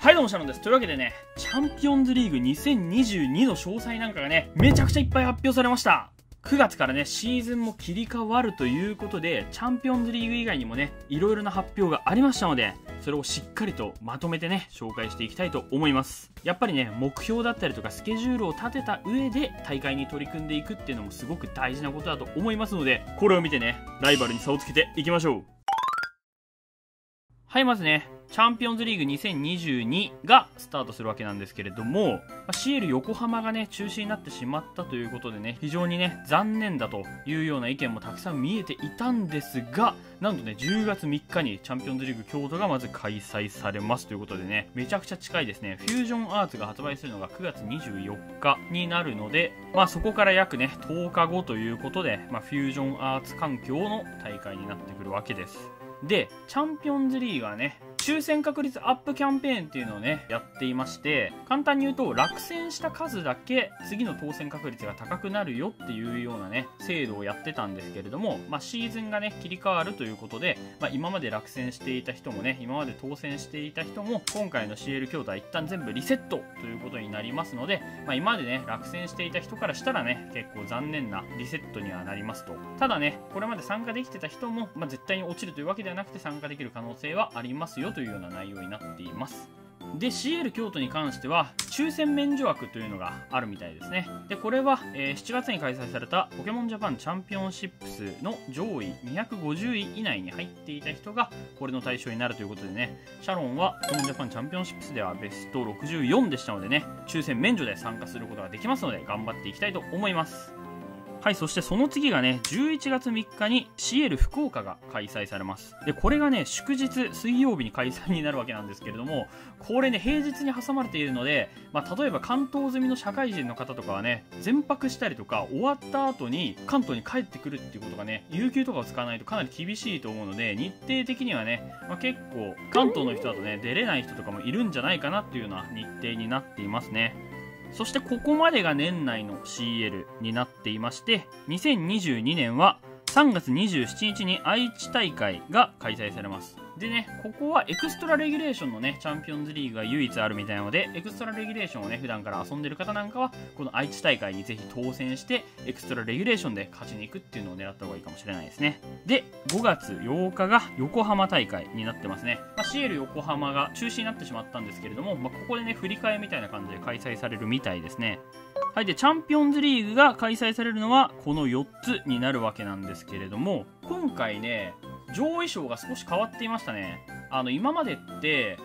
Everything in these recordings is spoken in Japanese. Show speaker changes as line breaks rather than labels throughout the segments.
はいどうもシャロンです。というわけでね、チャンピオンズリーグ2022の詳細なんかがね、めちゃくちゃいっぱい発表されました。9月からね、シーズンも切り替わるということで、チャンピオンズリーグ以外にもね、いろいろな発表がありましたので、それをしっかりとまとめてね、紹介していきたいと思います。やっぱりね、目標だったりとかスケジュールを立てた上で大会に取り組んでいくっていうのもすごく大事なことだと思いますので、これを見てね、ライバルに差をつけていきましょう。はい、まずね、チャンピオンズリーグ2022がスタートするわけなんですけれども、CL 横浜がね、中止になってしまったということでね、非常にね、残念だというような意見もたくさん見えていたんですが、なんとね、10月3日にチャンピオンズリーグ京都がまず開催されますということでね、めちゃくちゃ近いですね。フュージョンアーツが発売するのが9月24日になるので、そこから約ね、10日後ということで、フュージョンアーツ環境の大会になってくるわけです。で、チャンピオンズリーグはね、抽選確率アップキャンペーンっていうのをね、やっていまして、簡単に言うと、落選した数だけ次の当選確率が高くなるよっていうようなね、制度をやってたんですけれども、シーズンがね、切り替わるということで、今まで落選していた人もね、今まで当選していた人も、今回の CL 京都は一旦全部リセットということになりますので、今までね、落選していた人からしたらね、結構残念なリセットにはなりますと。ただね、これまで参加できてた人も、絶対に落ちるというわけではなくて参加できる可能性はありますよというような内容になっています。で CL 京都に関しては抽選免除枠というのがあるみたいですね。でこれは、7月に開催されたポケモンジャパンチャンピオンシップスの上位250位以内に入っていた人がこれの対象になるということでね、シャロンはポケモンジャパンチャンピオンシップスではベスト64でしたのでね、抽選免除で参加することができますので頑張っていきたいと思います。はい、そしてその次がね、11月3日に CL 福岡が開催されます。で、これがね、祝日、水曜日に開催になるわけなんですけれども、これね、平日に挟まれているので、例えば関東済みの社会人の方とかはね、全泊したりとか、終わった後に関東に帰ってくるっていうことがね、有給とかを使わないとかなり厳しいと思うので、日程的にはね、結構、関東の人だとね、出れない人とかもいるんじゃないかなっていうような日程になっていますね。そしてここまでが年内の CL になっていまして、2022年は3月27日に愛知大会が開催されます。でね、ここはエクストラレギュレーションのね、チャンピオンズリーグが唯一あるみたいなので、エクストラレギュレーションをね、普段から遊んでる方なんかは、この愛知大会にぜひ当選して、エクストラレギュレーションで勝ちに行くっていうのを狙った方がいいかもしれないですね。で、5月8日が横浜大会になってますね。CL 横浜が中止になってしまったんですけれども、ここでね、振り替えみたいな感じで開催されるみたいですね。はい、でチャンピオンズリーグが開催されるのはこの4つになるわけなんですけれども、今回ね、上位賞が少し変わっていましたね。今までって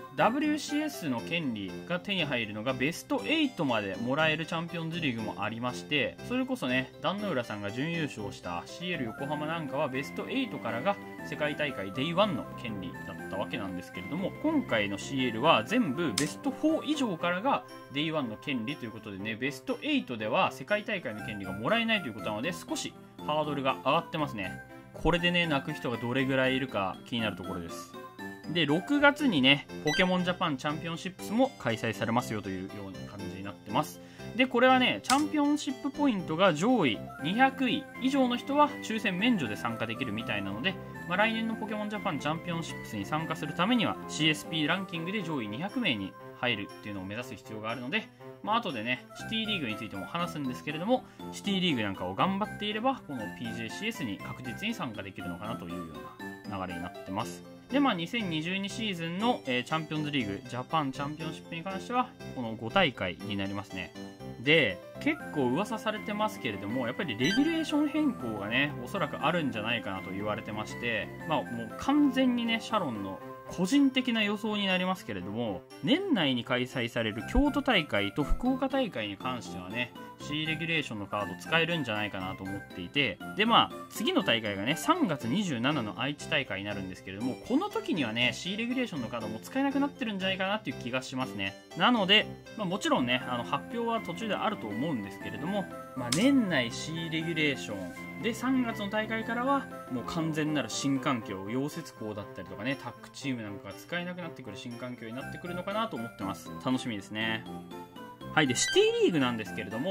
WCS の権利が手に入るのがベスト8までもらえるチャンピオンズリーグもありまして、それこそね、壇ノ浦さんが準優勝した CL 横浜なんかはベスト8からが世界大会 Day1 の権利だったわけなんですけれども、今回の CL は全部ベスト4以上からが Day1 の権利ということでね、ベスト8では世界大会の権利がもらえないということなので、少しハードルが上がってますね。これでね、泣く人がどれぐらいいるか気になるところです。で、6月にね、ポケモンジャパンチャンピオンシップスも開催されますよというような感じになってます。で、これはね、チャンピオンシップポイントが上位200位以上の人は抽選免除で参加できるみたいなので、来年のポケモンジャパンチャンピオンシップスに参加するためには CSP ランキングで上位200名に入るっていうのを目指す必要があるので、後でね、シティリーグについても話すんですけれども、シティリーグなんかを頑張っていれば、この PJCS に確実に参加できるのかなというような流れになってます。で、2022シーズンの、チャンピオンズリーグ、ジャパンチャンピオンシップに関しては、この5大会になりますね。で、結構噂されてますけれども、やっぱりレギュレーション変更がね、おそらくあるんじゃないかなと言われてまして、もう完全にね、シャロンの個人的な予想になりますけれども、年内に開催される京都大会と福岡大会に関してはね、C レギュレーションのカード使えるんじゃないかなと思っていて、で次の大会がね、3月27の愛知大会になるんですけれども、この時にはね、C レギュレーションのカードも使えなくなってるんじゃないかなっていう気がしますね。なので、もちろんね、発表は途中であると思うんですけれども、年内 C レギュレーションで3月の大会からはもう完全なる新環境、溶接工だったりとかね、タッグチームなんかが使えなくなってくる新環境になってくるのかなと思ってます。楽しみですね。はい、でシティリーグなんですけれども、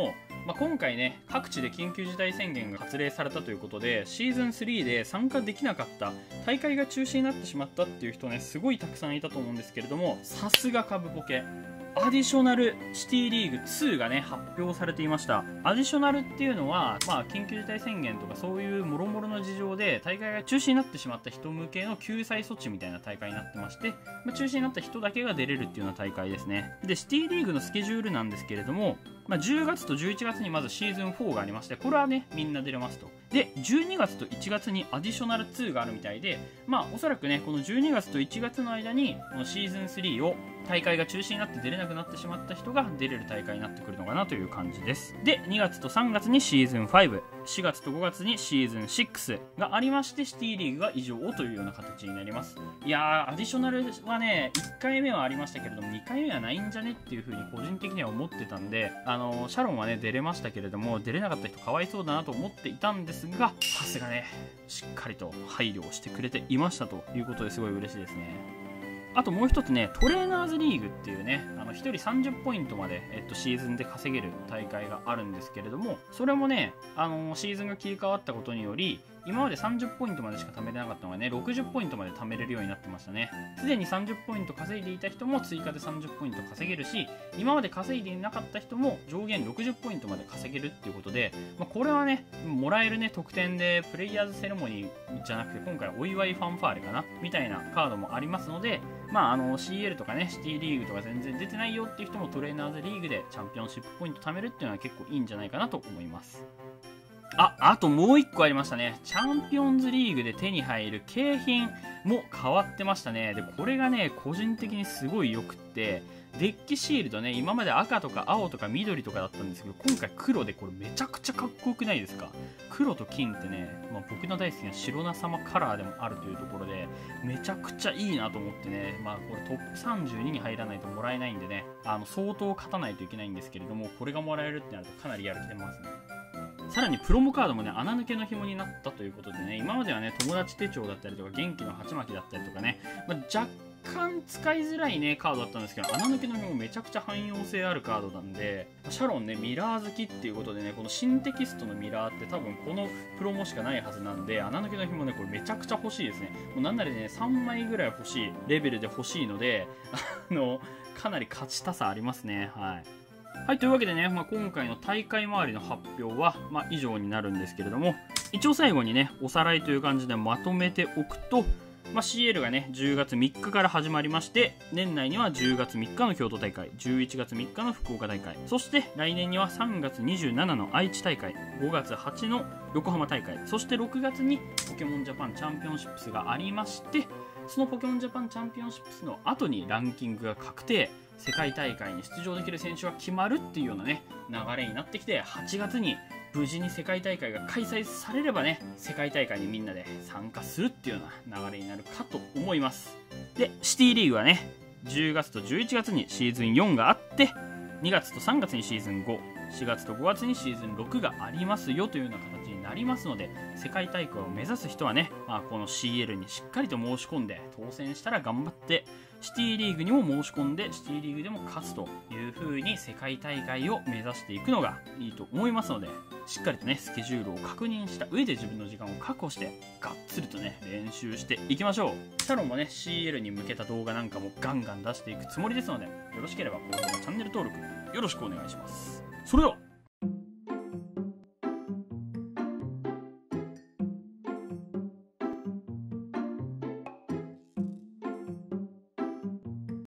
今回ね、各地で緊急事態宣言が発令されたということで、シーズン3で参加できなかった、大会が中止になってしまったっていう人ね、すごいたくさんいたと思うんですけれども、さすが株ポケ。アディショナルシティリーグ2がね、発表されていました。アディショナルっていうのは、緊急事態宣言とかそういう諸々の事情で大会が中止になってしまった人向けの救済措置みたいな大会になってまして、中止になった人だけが出れるっていうような大会ですね。で、シティリーグのスケジュールなんですけれども、10月と11月にまずシーズン4がありまして、これはね、みんな出れますと。で、12月と1月にアディショナル2があるみたいで、おそらくね、この12月と1月の間に、このシーズン3を大会が中止になって出れなくなってしまった人が出れる大会になってくるのかなという感じです。で、2月と3月にシーズン5、4月と5月にシーズン6がありまして、シティリーグが以上というような形になります。いやー、アディショナルはね、1回目はありましたけれども、2回目はないんじゃねっていう風に個人的には思ってたんで、シャロンはね、出れましたけれども、出れなかった人かわいそうだなと思っていたんですが、さすがね、しっかりと配慮をしてくれていましたということですごい嬉しいですね。あともう一つね、トレーナーズリーグっていうね、1人30ポイントまで、シーズンで稼げる大会があるんですけれども、それもね、シーズンが切り替わったことにより、今まで30ポイントまでしか貯めれなかったのがね、60ポイントまで貯めれるようになってましたね。すでに30ポイント稼いでいた人も追加で30ポイント稼げるし、今まで稼いでいなかった人も上限60ポイントまで稼げるっていうことで、これはね、もらえるね、特典でプレイヤーズセレモニーじゃなくて、今回お祝いファンファーレかなみたいなカードもありますので、CL とかね、シティリーグとか全然出てないよっていう人もトレーナーズリーグでチャンピオンシップポイント貯めるっていうのは結構いいんじゃないかなと思います。あともう1個ありましたね。チャンピオンズリーグで手に入る景品も変わってましたね。で、これがね、個人的にすごい良くって、デッキシールドね、今まで赤とか青とか緑とかだったんですけど、今回黒でこれめちゃくちゃかっこよくないですか？黒と金ってね、僕の大好きな白名様カラーでもあるというところで、めちゃくちゃいいなと思ってね、これトップ32に入らないともらえないんでね、相当勝たないといけないんですけれども、これがもらえるってなるとかなりやる気出ますね。さらにプロモカードもね、穴抜けの紐になったということでね、今まではね、友達手帳だったりとか、元気の鉢巻きだったりとかね、若干使いづらいね、カードだったんですけど、穴抜けの紐めちゃくちゃ汎用性あるカードなんで、シャロンね、ミラー好きっていうことでね、この新テキストのミラーって多分このプロモしかないはずなんで、穴抜けの紐ね、これめちゃくちゃ欲しいですね。もうなんならね、3枚ぐらい欲しいレベルで欲しいので、かなり勝ちたさありますね。はい、というわけでね、今回の大会周りの発表は、以上になるんですけれども、一応最後にね、おさらいという感じでまとめておくと、CL がね、10月3日から始まりまして、年内には10月3日の京都大会、11月3日の福岡大会、そして来年には3月27の愛知大会、5月8の横浜大会、そして6月にポケモンジャパンチャンピオンシップスがありまして、そのポケモンジャパンチャンピオンシップスの後にランキングが確定、世界大会に出場できる選手が決まるっていうようなね、流れになってきて、8月に無事に世界大会が開催されればね、世界大会にみんなで参加するっていうような流れになるかと思います。で、シティリーグはね、10月と11月にシーズン4があって、2月と3月にシーズン5、4月と5月にシーズン6がありますよというような形になりますので、世界大会を目指す人はね、この CL にしっかりと申し込んで、当選したら頑張って、シティリーグにも申し込んで、シティリーグでも勝つという風に世界大会を目指していくのがいいと思いますので、しっかりとね、スケジュールを確認した上で自分の時間を確保して、がっつりとね、練習していきましょう。シャロンもね、CL に向けた動画なんかもガンガン出していくつもりですので、よろしければ高評価、チャンネル登録、よろしくお願いします。それでは